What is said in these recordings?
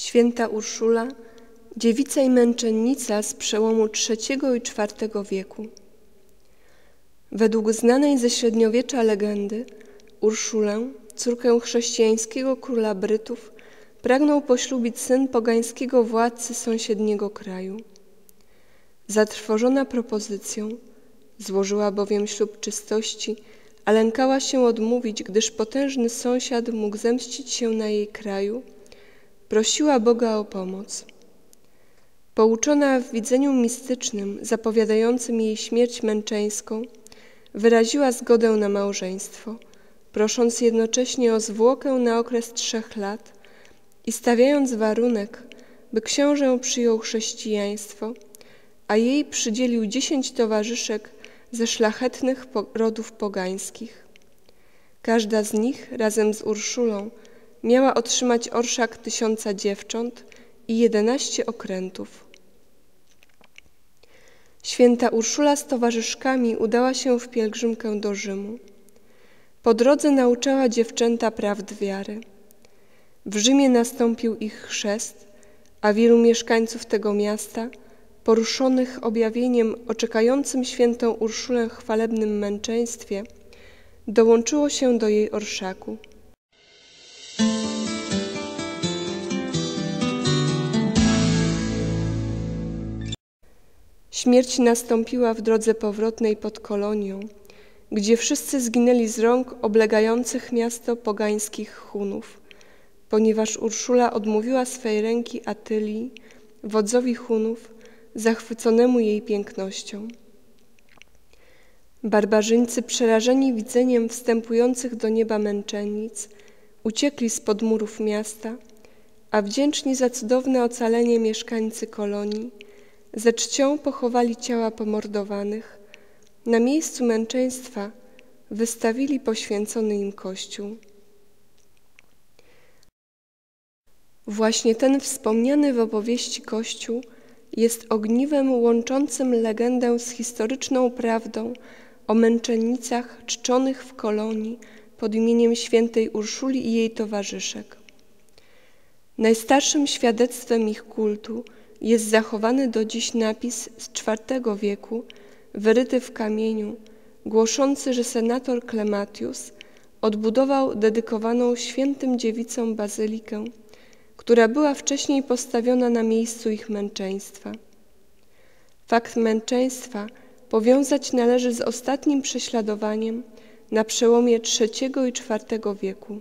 Święta Urszula, dziewica i męczennica z przełomu III i IV wieku. Według znanej ze średniowiecza legendy Urszulę, córkę chrześcijańskiego króla Brytów, pragnął poślubić syn pogańskiego władcy sąsiedniego kraju. Zatrwożona propozycją, złożyła bowiem ślub czystości, a lękała się odmówić, gdyż potężny sąsiad mógł zemścić się na jej kraju, prosiła Boga o pomoc. Pouczona w widzeniu mistycznym zapowiadającym jej śmierć męczeńską, wyraziła zgodę na małżeństwo, prosząc jednocześnie o zwłokę na okres 3 lat i stawiając warunek, by książę przyjął chrześcijaństwo, a jej przydzielił 10 towarzyszek ze szlachetnych rodów pogańskich. Każda z nich razem z Urszulą miała otrzymać orszak 1000 dziewcząt i 11 okrętów. Święta Urszula z towarzyszkami udała się w pielgrzymkę do Rzymu. Po drodze nauczała dziewczęta prawd wiary. W Rzymie nastąpił ich chrzest, a wielu mieszkańców tego miasta, poruszonych objawieniem oczekającym świętą Urszulę chwalebnym męczeństwie, dołączyło się do jej orszaku. Śmierć nastąpiła w drodze powrotnej pod Kolonią, gdzie wszyscy zginęli z rąk oblegających miasto pogańskich Hunów, ponieważ Urszula odmówiła swej ręki Attylii, wodzowi Hunów, zachwyconemu jej pięknością. Barbarzyńcy, przerażeni widzeniem wstępujących do nieba męczennic, uciekli spod murów miasta, a wdzięczni za cudowne ocalenie mieszkańcy Kolonii ze czcią pochowali ciała pomordowanych, na miejscu męczeństwa wystawili poświęcony im kościół. Właśnie ten wspomniany w opowieści kościół jest ogniwem łączącym legendę z historyczną prawdą o męczennicach czczonych w Kolonii pod imieniem świętej Urszuli i jej towarzyszek. Najstarszym świadectwem ich kultu jest zachowany do dziś napis z IV wieku, wyryty w kamieniu, głoszący, że senator Clematius odbudował dedykowaną świętym dziewicom bazylikę, która była wcześniej postawiona na miejscu ich męczeństwa. Fakt męczeństwa powiązać należy z ostatnim prześladowaniem na przełomie III i IV wieku.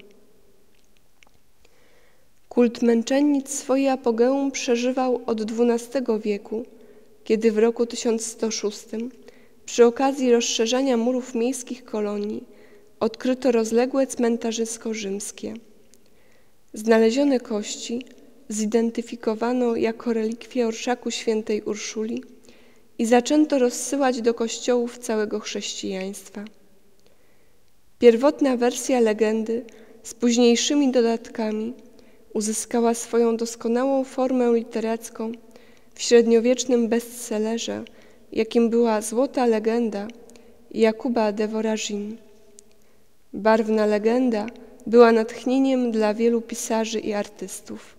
Kult męczennic swoje apogeum przeżywał od XII wieku, kiedy w roku 1106 przy okazji rozszerzania murów miejskich Kolonii odkryto rozległe cmentarzysko rzymskie. Znalezione kości zidentyfikowano jako relikwie orszaku świętej Urszuli i zaczęto rozsyłać do kościołów całego chrześcijaństwa. Pierwotna wersja legendy z późniejszymi dodatkami uzyskała swoją doskonałą formę literacką w średniowiecznym bestsellerze, jakim była Złota legenda Jakuba de Voragine. Barwna legenda była natchnieniem dla wielu pisarzy i artystów.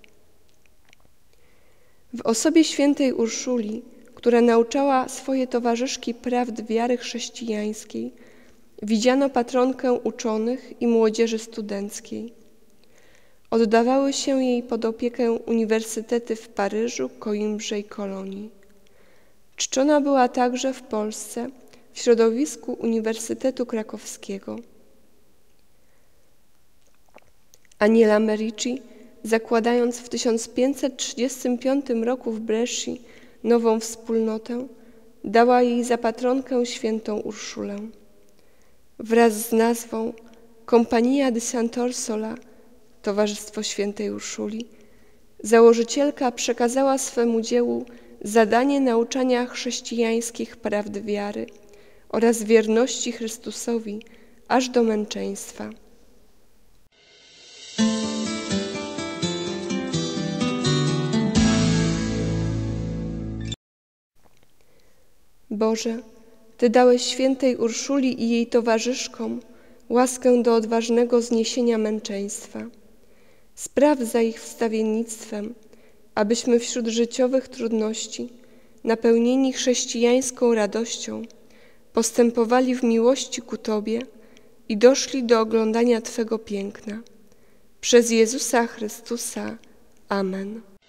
W osobie świętej Urszuli, która nauczała swoje towarzyszki prawd wiary chrześcijańskiej, widziano patronkę uczonych i młodzieży studenckiej. Oddawały się jej pod opiekę uniwersytety w Paryżu, Koimbrze i Kolonii. Czczona była także w Polsce w środowisku Uniwersytetu Krakowskiego. Aniela Merici, zakładając w 1535 roku w Bresci nową wspólnotę, dała jej za patronkę świętą Urszulę. Wraz z nazwą Compagnia di Sant'Orsola, Towarzystwo Świętej Urszuli, założycielka przekazała swemu dziełu zadanie nauczania chrześcijańskich prawd wiary oraz wierności Chrystusowi aż do męczeństwa. Boże, Ty dałeś świętej Urszuli i jej towarzyszkom łaskę do odważnego zniesienia męczeństwa. Spraw za ich wstawiennictwem, abyśmy wśród życiowych trudności, napełnieni chrześcijańską radością, postępowali w miłości ku Tobie i doszli do oglądania Twego piękna. Przez Jezusa Chrystusa. Amen.